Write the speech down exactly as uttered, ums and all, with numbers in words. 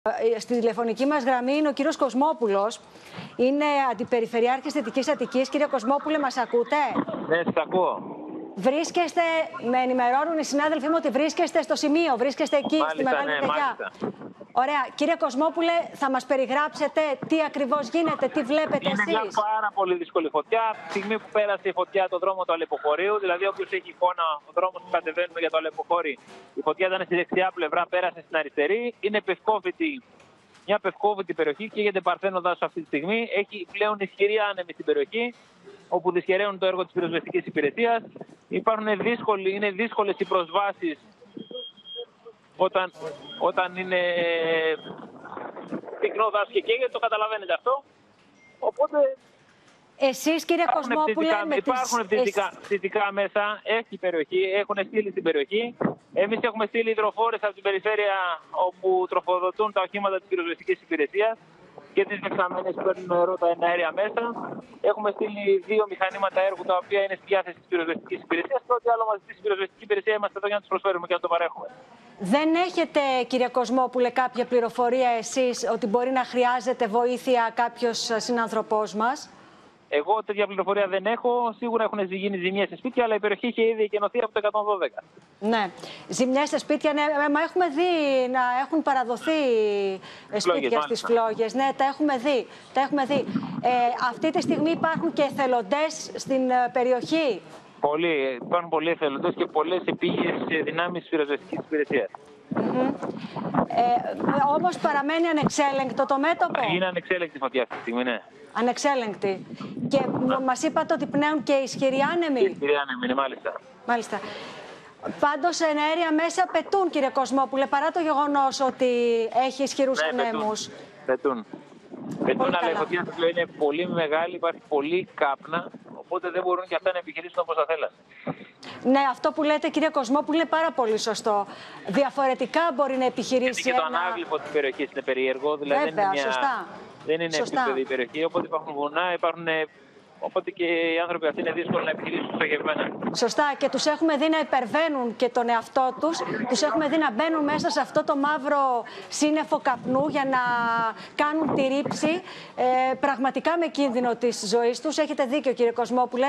Στη τηλεφωνική μας γραμμή είναι ο κύριος Κοσμόπουλος. Είναι αντιπεριφερειάρχης Δυτικής Αττικής. Κύριε Κοσμόπουλε, μας ακούτε? Ναι, σας ακούω. Βρίσκεστε, με ενημερώνουν οι συνάδελφοί μου ότι βρίσκεστε στο σημείο, βρίσκεστε εκεί, μάλιστα, στη Μεγάλη ναι, Μητεγιά. Ωραία. Κύριε Κοσμόπουλε, θα μας περιγράψετε τι ακριβώς γίνεται, τι βλέπετε είναι εσείς? Είναι μια πάρα πολύ δύσκολη φωτιά. Από τη στιγμή που πέρασε η φωτιά το δρόμο του Αλεποχωρίου, δηλαδή όποιος έχει εικόνα, ο δρόμος που κατεβαίνουμε για το Αλεποχώρι, η φωτιά ήταν στη δεξιά πλευρά, πέρασε στην αριστερή. Είναι πευκόβητη, μια πευκόβητη περιοχή, καίγεται Παρθένο δάσος αυτή τη στιγμή. Έχει πλέον ισχυρή άνεμη στην περιοχή, όπου δυσχεραίνουν το έργο της πυροσβεστικής υπηρεσίας. Υπάρχουν δύσκολοι, είναι δύσκολες οι προσβάσεις όταν, όταν είναι πυκνό δάσος και καίγεται, το καταλαβαίνετε αυτό. Οπότε εσείς, κύριε Κοσμόπουλε, με υπάρχουν φυσικά, φυσικά μέσα, έχει η περιοχή, έχουν στείλει στην περιοχή. Εμείς έχουμε στείλει υδροφόρες από την περιφέρεια όπου τροφοδοτούν τα οχήματα της πυροσβεστικής υπηρεσίας και τις δεξαμένες που παίρνουν νερό, τα εναέρια μέσα. Έχουμε στείλει δύο μηχανήματα έργου τα οποία είναι στη διάθεση της πυροσβεστικής υπηρεσίας και ό,τι άλλο μας ζητήσει η πυροσβεστική υπηρεσία είμαστε εδώ για να τους προσφέρουμε και να το παρέχουμε. Δεν έχετε, κύριε Κοσμόπουλε, κάποια πληροφορία εσείς ότι μπορεί να χρειάζεται βοήθεια κάποιος συνανθρωπός μας? Εγώ τέτοια πληροφορία δεν έχω. Σίγουρα έχουν γίνει ζημιές σε σπίτια, αλλά η περιοχή είχε ήδη εκενωθεί από το εκατόν δώδεκα. Ναι. Ζημιές σε σπίτια, ναι. Μα έχουμε δει να έχουν παραδοθεί σπίτια στις φλόγες. Ναι, τα έχουμε δει. Τα έχουμε δει. Ε, αυτή τη στιγμή υπάρχουν και εθελοντές στην περιοχή. Πολλοί. Υπάρχουν πολλοί εθελοντές και πολλές επίγειες δυνάμεις της πυροσβεστικής υπηρεσίας. Mm-hmm. ε, όμως παραμένει ανεξέλεγκτο το μέτωπο. Είναι ανεξέλεγκτη φωτιά αυτή τη στιγμή, ναι. Ανεξέλεγκτη. Και μας είπατε ότι πνέουν και ισχυροί άνεμοι. Ισχυροί άνεμοι, ναι, μάλιστα. Μάλιστα. Πάντως εναέρια μέσα πετούν, κύριε Κοσμόπουλε, παρά το γεγονός ότι έχει ισχυρούς ναι, ανέμους. Πετούν. Πετούν, αλλά η φωτιά του είναι πολύ μεγάλη, υπάρχει πολύ κάπνα, οπότε δεν μπορούν και αυτά να επιχειρήσουν όπως θα θέλανε. Ναι, αυτό που λέτε, κύριε Κοσμόπουλε, είναι πάρα πολύ σωστό. Διαφορετικά μπορεί να επιχειρήσει. Και το ένα... ανάγλυφο της περιοχής είναι περίεργο, δηλαδή βέβαια, δεν είναι, μια... σωστά. δεν είναι σωστά. επίπεδη η περιοχή, οπότε υπάρχουν βουνά, υπάρχουν... οπότε και οι άνθρωποι αυτοί είναι δύσκολο να επιχειρήσουν στοχευμένα. Σωστά, και τους έχουμε δει να υπερβαίνουν και τον εαυτό τους, τους έχουμε δει να μπαίνουν μέσα σε αυτό το μαύρο σύννεφο καπνού για να κάνουν τη ρήψη, ε, πραγματικά με κίνδυνο της ζωής τους. Έχετε δίκιο, κύριε Κοσμόπουλε.